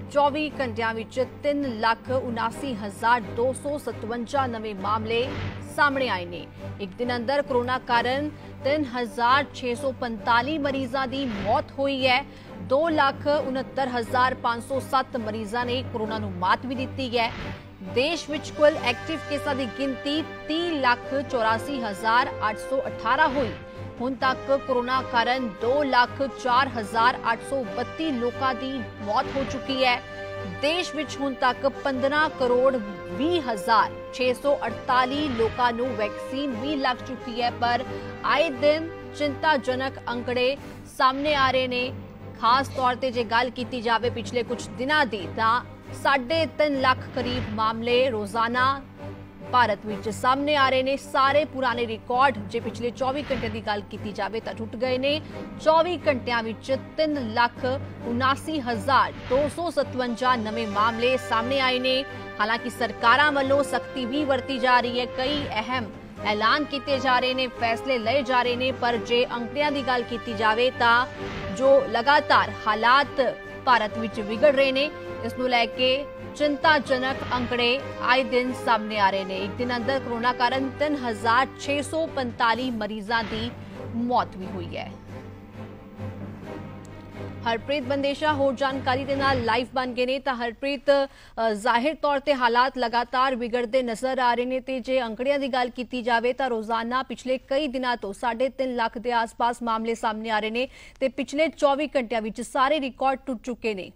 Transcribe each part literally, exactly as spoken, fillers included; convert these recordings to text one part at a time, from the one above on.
चौबी घंटिया विच तीन लाख उनासी हजार दो सौ सतवंजा नवे मामले सामने आए ने। एक दिन अंदर कोरोना कारण तीन हजार छे सौ पंताली मरीजों की मौत हुई है। दो लाख उनहत्तर हजार पांच सौ सत्त मरीजों ने कोरोना नूं मात भी दी है। देश विच कुल एक्टिव केसां की गिनती तीह लाख चौरासी हजार अठ सौ अठारह हुई। हुण तक कोरोना कारण दो लाख चार हजार अठ सौ बत्ती लोगों की मौत हो चुकी है। देश विच हुण तक पंद्रह करोड़ भी हजार छे सौ अड़ताली लोगों नूं वैक्सीन भी लग चुकी है। पर आए दिन चिंताजनक अंकड़े सामने आ रहे ने। खास तौर पर जे गल की जाए पिछले कुछ दिनों की तां साढ़े तीन लाख करीब मामले रोजाना भारत विच सामने आ रहे ने। सारे पुराने रिकॉर्ड जे पिछले चौबी घंटे की गल की जाए तो टुट गए ने। चौबी घंटिया विच तीन लाख उनासी हजार दो सौ सतवंजा नवे मामले सामने आए ने। हालांकि सरकारां वल्लों सख्ती भी वरती जा रही है। कई अहम ऐलान किए जा रहे ने, फैसले लए जा रहे ने। पर जे अंकड़ियां की गल की जाए तो जो लगातार हालात भारत विच विगड़ रहे ने, इस नूं लैके चिंताजनक अंकड़े आए दिन सामने आ रहे हैं। एक दिन अंदर कोरोना कारण तीन हजार छे सौ पंताली मरीजों की मौत भी हुई है। हरप्रीत बंदेशा होर जानकारी के नाल लाइव बन गए ने। तो हरप्रीत, जाहिर तौर पर हालात लगातार बिगड़ते नजर आ रहे हैं। तो जे अंकड़ियां की गल की जाए तो रोजाना पिछले कई दिनों तो साढ़े तीन लाख के आस पास मामले सामने आ रहे हैं। तो पिछले चौबी घंटिया विच सारे रिकॉर्ड टुट चुके हैं।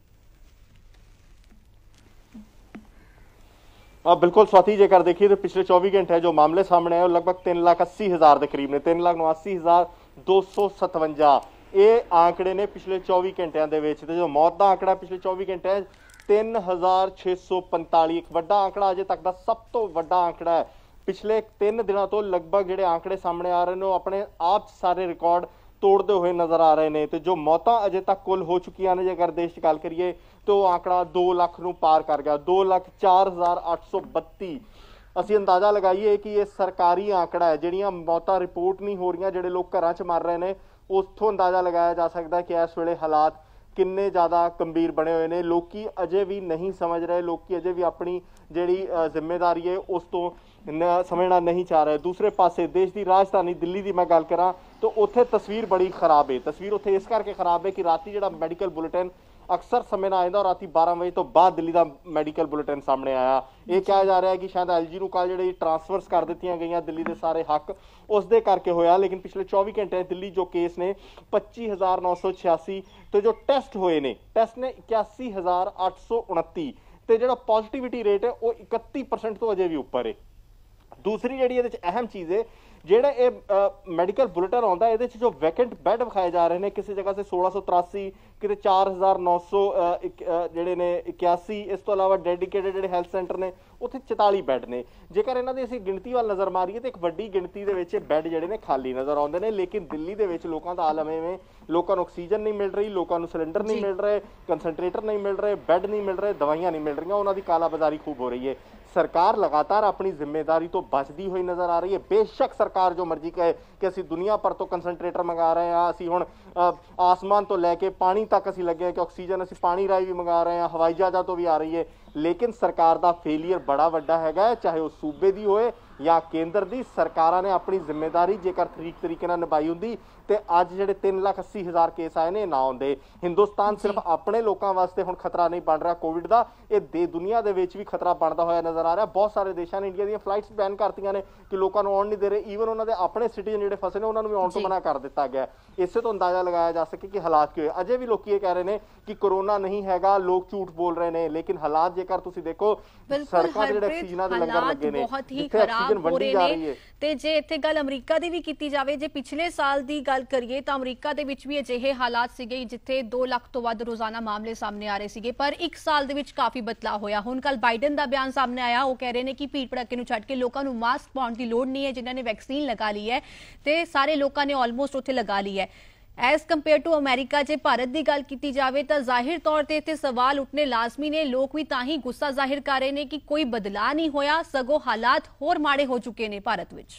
हाँ बिल्कुल स्वाति, जेकर देखिए तो पिछले चौबीस घंटे जो मामले सामने आए लगभग तीन लाख अस्सी हजार के करीब ने। तीन लाख नवासी हजार दो सौ सतवंजा ये आंकड़े ने पिछले चौबीस घंटिया के। जो मौत का आंकड़ा पिछले चौबीस घंटे तीन हजार छे सौ पंताली एक वड्डा आंकड़ा, अजे तक का सब तो वड्डा आंकड़ा है। पिछले तीन दिनों तो लगभग जो आंकड़े सामने आ रहे हैं अपने आप सारे रिकॉर्ड तोड़ते हुए नजर आ रहे हैं। तो जो मौत अजे तक कुल हो चुकी ने, जेकर देश की गल करिए तो आंकड़ा दो लाख नूं पार कर गया। दो लाख चार हजार अठ सौ बत्ती असी अंदाजा लगाइए कि यह सरकारी आंकड़ा है। जिहड़ियां मौतां रिपोर्ट नहीं हो रही, जिहड़े लोग घरां च मर रहे हैं, उथों अंदाजा लगाया जा सकता है कि इस वेले हालात किन्ने ज़्यादा गंभीर बने हुए हैं। लोग अजे भी नहीं समझ रहे, लोग अजे भी अपनी जिहड़ी जिम्मेदारी है उस तो समझना नहीं चाह रहे। दूसरे पासे देश की राजधानी दिल्ली की मैं गल करा तो उत्थे तस्वीर बड़ी खराब है। तस्वीर उत्थे इस करके खराब है कि राती जिहड़ा मैडिकल बुलेटिन अक्सर समय ना आता और राती बारह बजे तो बाद दिल्ली का मैडिकल बुलेटिन सामने आया। यह कहा जा रहा है कि शायद एल जी नूं कल जिहड़ी ट्रांसफर्स कर दित्तियां गईयां दिल्ली के सारे हक उस दे करके होया। लेकिन पिछले चौबीस घंटे दिल्ली जो केस ने पच्ची हजार नौ सौ छियासी तो जो टेस्ट होए ने टेस्ट ने इक्यासी हजार अठ सौ उनती तो जो पॉजिटिविटी रेट है वह इकती परसेंट तो अजे भी उपर है। दूसरी जी अहम चीज़ है जेड़ा ये मैडिकल बुलेटिन आता है, जो वैकेंट बैड विखाए जा रहे हैं किसी जगह से सोलह सौ तरासी कि चार हजार नौ सौ जोड़े ने इक्यासी, इस तो अलावा डेडिकेटेड जो हैल्थ सेंटर ने उत्थे चौताली बैड ने। जेकर इन्हों की असीं गिणती वाल नज़र मारीए तो एक वड्डी गिणती के बैड जोड़े ने खाली नज़र आते हैं। लेकिन दिल्ली के लोगों का आलम इवें, लोगों को ऑक्सीजन नहीं मिल रही, लोगों को सिलेंडर नहीं मिल रहे, कंसनट्रेटर नहीं मिल रहे, बैड नहीं मिल रहे, दवाइयां नहीं मिल रही, उन्होंने कालाबाजारी खूब हो रही है। सरकार लगातार अपनी जिम्मेदारी तो बचती हुई नजर आ रही है। बेशक सरकार जो मर्जी कहे कि असी दुनिया भर तो कंसनट्रेटर मंगा रहे हैं, असी हुण आसमान तो लैके पानी तक असी लगे हैं कि ऑक्सीजन असी पानी राही भी मंगा रहे हैं, हवाई जहाज़ों तो भी आ रही है। लेकिन सरकार का फेलियर बड़ा वड्डा है, चाहे वह सूबे की होए या केंद्र की। सरकारां ने अपनी जिम्मेदारी जेकर ठीक तरीके नाल निभाई हुंदी ते अज जिहड़े तीन लाख अस्सी हजार केस आए ने ना आउंदे। हिंदुस्तान सिर्फ अपने लोगों वास्ते हुण खतरा नहीं बन रहा कोविड का, ये दे दुनिया दे विच भी खतरा बनता होया नजर आ रहा। बहुत सारे देशों ने इंडिया दी फ्लाइट्स बैन करतियां ने कि लोगों को आउण नहीं दे रहे। ईवन उन्होंने अपने सिटीजन जिहड़े फसे ने उन्होंने भी आउण तो मना कर दिता गया। इससे तो अंदाजा लगाया जा सके कि हालात क्यों है। अजे भी लोग ये कह रहे हैं कि कोरोना नहीं हैगा, लोग झूठ बोल रहे हैं। लेकिन हालात जेकर तुसीं देखो सड़कों ते जिहड़े ऑक्सीजन दे लंगर लगे ने, जिथे ऑक्सीजन वंडी जा रही है। ते जे इत्थे गल अमरीका दी भी कीती जावे, जे पिछले साल दी गल करिए तो अमरीका दे विच भी अजिहे हालात सीगे जिथे दो लाख तो वध रोजाना मामले सामने आ रहे सीगे। पर एक साल दे विच काफी बदलाव होया। हुण कल बाइडन दा बयान सामने आया, वो कह रहे हैं कि भीड़ भड़के नूं छड्ड के लोकां नूं मास्क पाउण दी लोड़ नहीं है। जिन्हां ने वैक्सीन लगा ली है ते सारे लोकां ने ऑलमोस्ट उत्थे लगा ली है। एज कंपेयर टू अमेरिका जे भारत की गल की जाए तो जाहिर तौर पर इत्थे सवाल उठने लाजमी ने। लोग भी तां ही गुस्सा जाहिर कर रहे हैं कि कोई बदलाव नहीं होया, सगों हालात होर माड़े हो चुके हैं भारत विच।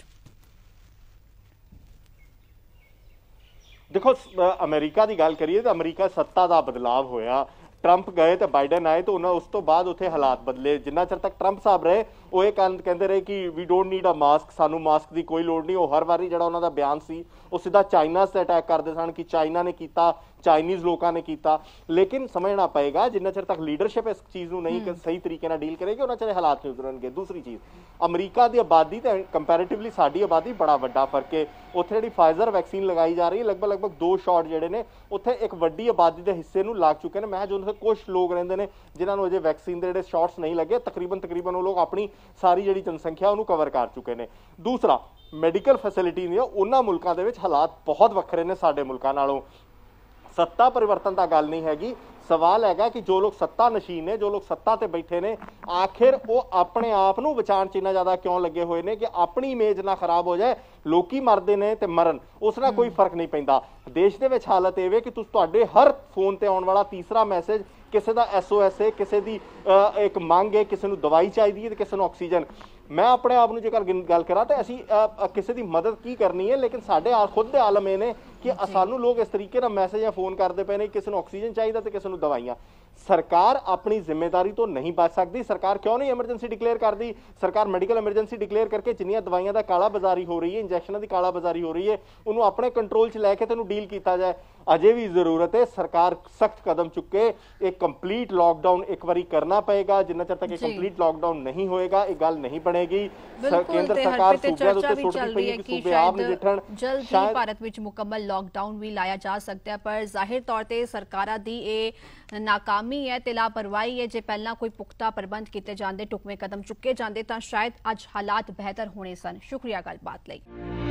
देखो अमेरिका की गल करिए तो अमेरिका सत्ता का बदलाव होया, ट्रंप गए तो बाइडन आए तो उन्होंने उस तो बाद उत्थे हालात बदले। जिन्ना चਿਰ तक ट्रंप साहब रहे वो ये कहते रहे कि we don't need a mask, सानू मास्क की कोई लोड़ नहीं। वो हर बारी जिहड़ा उन्हों का बयान सी वो सीधा चाइना से अटैक करते सन कि चाइना ने किया, चाइनीज़ लोगों ने किया। लेकिन समझना पएगा जिन्ना चिर तक लीडरशिप इस चीज़ को नहीं सही तरीके नाल डील करेगी उन्ना चिर हालात नहीं उतरनगे। दूसरी चीज़, अमरीका की आबादी तो कंपैरेटिवली साडी आबादी बड़ा वड्डा फर्क है। उत्थे जिहड़ी फाइजर वैक्सीन लगाई जा रही है लगभग लगभग दो शॉट जिहड़े ने उत्थे एक वड्डी आबादी के हिस्से नूं लग चुके हैं। मैं जो उत्थे कुछ लोग रहिंदे ने जिन्हां नूं अजे वैक्सीन के जिहड़े शॉट्स नहीं लगे, तकरीबन तकरीबन वो लोग अपनी सारी जिहड़ी जनसंख्या उन्होंने कवर कर चुके हैं। दूसरा, मैडिकल फैसिलिटी ने उन्हां मुल्कां दे विच हालात बहुत वक्रे ने साडे मुल्कां नालों। सत्ता परिवर्तन का गल नहीं हैगी, सवाल हैगा कि जो लोग सत्ता नशीन ने, जो लोग सत्ता ते बैठे ने, आखिर वो अपने आप नूं बचाण च इन्ना ज़्यादा क्यों लगे हुए ने कि अपनी इमेज ना खराब हो जाए। लोकी मरदे ने ते मरन, उस नाल कोई फर्क नहीं पैंदा। देश दे विच हालत इह वे कि तुस तुहाडे हर फोन ते आउण वाला तीसरा मैसेज किसी का एस ओ एस है, किसी की एक मंग है, किसी को दवाई चाहिए है, किसी को ऑक्सीजन। मैं अपने आप जो गल करा तो असी किसी की मदद की करनी है, लेकिन साढ़े खुद के आलम ये ने कि सानू लोग इस तरीके ना मैसेज या फोन करते पे ने किसी को ऑक्सीजन चाहिए तो किसी को दवाइयाँ। सरकार अपनी जिम्मेदारी तो नहीं बच सकती। सरकार क्यों नहीं एमरजेंसी डिक्लेयर कर दी? सरकार मेडिकल एमरजेंसी डिक्लेयर करके जिन्नियां दवाइयां दा काला बाजारी हो रही है, इंजैक्शनां दी काला बाजारी हो रही है, उन्होंने अपने कंट्रोल च लैके तेनू डील किया जाए। अजे भी जरूरत है सरकार सख्त कदम चुके। एक कंप्लीट लॉकडाउन एक बारी करना पएगा। जिन्ना चਿਰ तक एक कंप्लीट लॉकडाउन नहीं होएगा ये गल नहीं बनेगी। केंद्र सरकार सूबे दे उत्ते सुट पई है कि सूबे आप नजिठण जल्द ही भारत विच मुकम्मल लॉकडाउन भी लाया जा सकता है। पर जाहिर तौर पर सरकारां दी ये नाकामी है ते लापरवाही है। जे पहला कोई पुख्ता प्रबंध किए जाते, ढुकवें कदम चुके जाते तो शायद अज हालात बेहतर होने सन। शुक्रिया गलबात लई।